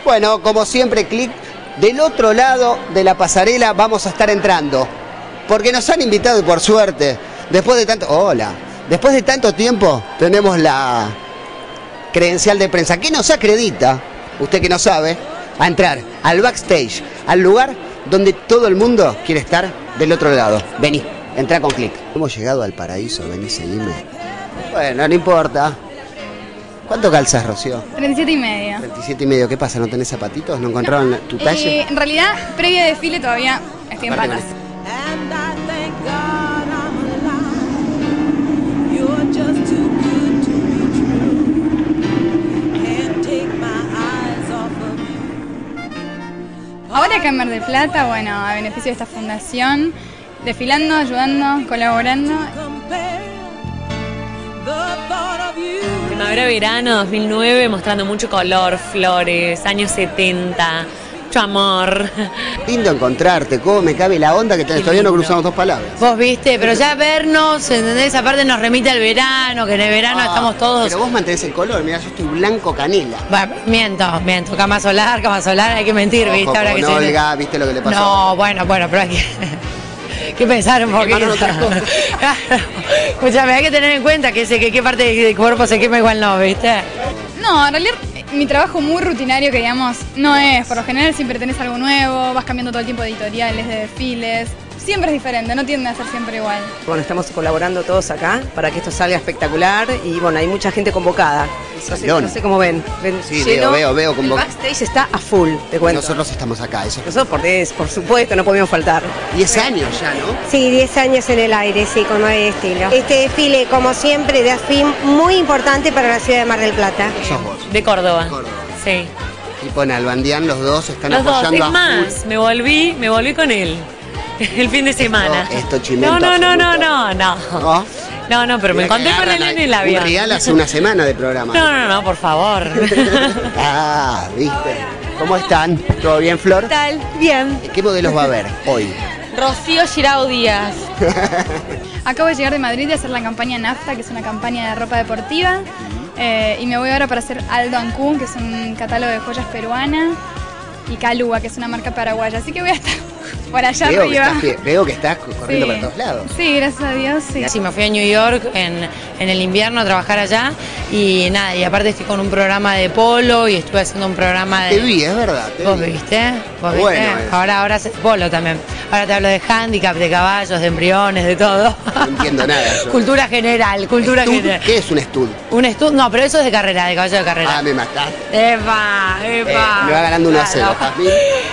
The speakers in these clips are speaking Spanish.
Bueno, como siempre, Click, del otro lado de la pasarela vamos a estar entrando. Porque nos han invitado y por suerte, después de tanto... Hola. Después de tanto tiempo tenemos la credencial de prensa que nos acredita, usted que no sabe, a entrar al backstage, al lugar donde todo el mundo quiere estar del otro lado. Vení, entra con Click. Hemos llegado al paraíso, vení, seguime. Bueno, no importa. ¿Cuánto calzas, Rocío? 37 y medio. 37 y medio. ¿Qué pasa? ¿No tenés zapatitos? ¿No encontraron tu talle? En realidad, previa desfile todavía estoy en patas. Ahora acá en Mar del Plata, bueno, a beneficio de esta fundación, desfilando, ayudando, colaborando. Primavera-verano 2009, mostrando mucho color, flores, años 70, mucho amor. Lindo encontrarte, cómo me cabe la onda que todavía no cruzamos dos palabras. Vos viste, pero ya vernos, ¿entendés? Aparte nos remite al verano, que en el verano estamos todos... Pero vos mantenés el color, mirá, yo estoy blanco canela. Bueno, miento, cama solar, hay que mentir, Ojo, ¿viste? Ahora que no, Olga, ¿viste lo que le pasó? No, bueno, pero hay que pensar un poquito. Escuchame, hay que tener en cuenta que qué parte del cuerpo se quema igual no, ¿viste? No, en realidad mi trabajo muy rutinario, que digamos, no es, por lo general siempre tenés algo nuevo, vas cambiando todo el tiempo de editoriales, de desfiles, siempre es diferente, no tiende a ser siempre igual. Bueno, estamos colaborando todos acá para que esto salga espectacular y bueno, hay mucha gente convocada. No sé cómo ven. Sí, lleno, veo el backstage está a full, te cuento. Nosotros estamos acá, eso. Nosotros por supuesto, no podíamos faltar. 10 años ya, ¿no? Sí, 10 años en el aire, sí, con 9 estilos. Este desfile, como siempre, de ASFIM, muy importante para la ciudad de Mar del Plata. Sos vos. De Córdoba. Sí. Y con Albandián los dos están Los dos, apoyando es más, me volví con él el fin de semana. Esto chimento. No, pero me encontré con él en el avión. Un real hace una semana de programa. No, por favor. ¿Viste? ¿Cómo están? ¿Todo bien, Flor? ¿Qué tal? Bien. ¿Qué modelos va a haber hoy? Rocío Girao Díaz. Acabo de llegar de Madrid de hacer la campaña NAFTA, que es una campaña de ropa deportiva. Y me voy ahora para hacer Aldo Ancún, que es un catálogo de joyas peruanas. Y Calúa, que es una marca paraguaya. Así que voy a estar por allá arriba. Veo que estás corriendo para todos lados. Sí, gracias a Dios, sí. Sí, me fui a New York en el invierno a trabajar allá y nada, y aparte estoy con un programa de polo y estuve haciendo un programa de... Te vi, es verdad. ¿Vos viste? Bueno, ahora haces polo también. Ahora te hablo de handicap, de caballos, de embriones, de todo. No entiendo nada. Cultura general. ¿Qué es un estud? Un estud, no, pero eso es de carrera, de caballo de carrera. Ah, me mataste. ¡Epa! Me va ganando 1-0, Jazmín.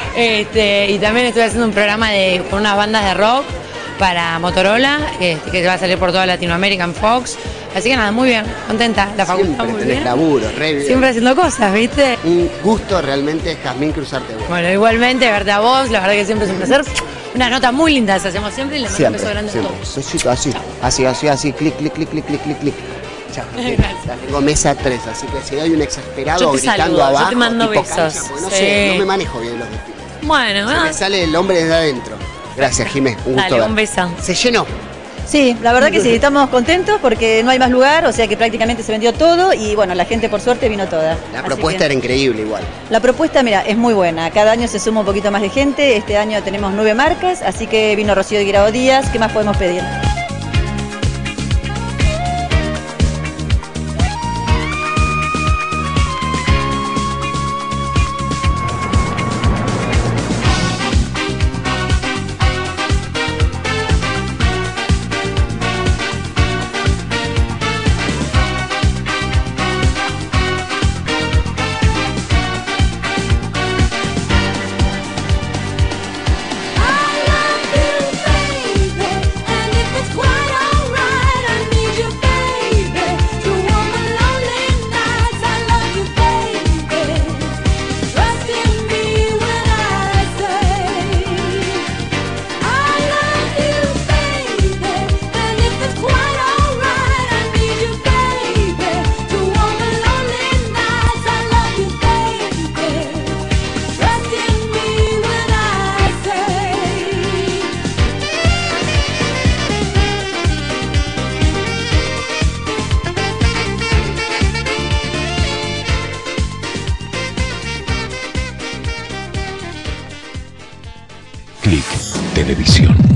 Y también estoy haciendo un programa con unas bandas de rock para Motorola, que va a salir por toda Latinoamérica en Fox. Así que nada, muy bien, contenta. La facultad muy bien. Laburo, re bien. Siempre haciendo cosas, ¿viste? Un gusto realmente, Jazmín, cruzarte vos. Bueno, igualmente, verte a vos, la verdad que siempre es un placer. Una nota muy linda hacemos siempre y le mando un beso grande a todos. Besito, así, clic. Chao. Tengo mesa 3, así que si hay un exasperado gritando abajo, yo te mando besos. Cancha, no sé, no me manejo bien los desfiles. Bueno, me sale el hombre desde adentro. Gracias, Jimé, un gusto. Dale, un beso. Se llenó. Sí, la verdad que sí, estamos contentos porque no hay más lugar, o sea que prácticamente se vendió todo y bueno, la gente por suerte vino toda. La propuesta era increíble igual. La propuesta, mira, es muy buena. Cada año se suma un poquito más de gente, este año tenemos 9 marcas, así que vino Rocío Girao Díaz, ¿qué más podemos pedir? I love you, baby, and if it's Click Televisión.